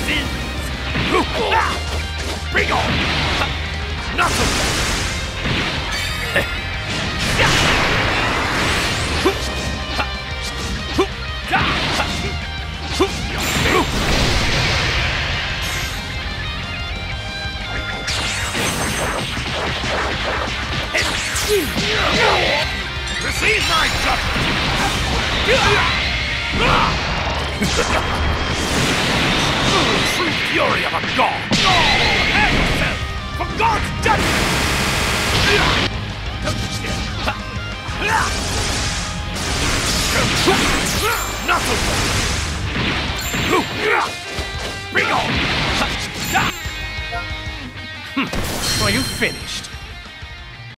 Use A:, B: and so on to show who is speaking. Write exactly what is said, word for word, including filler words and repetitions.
A: sins! Bring on! Nothing! Receive my judgment! True fury of a god! Prepare yourself for God's judgment! Nothing! Bring on! Are you finished?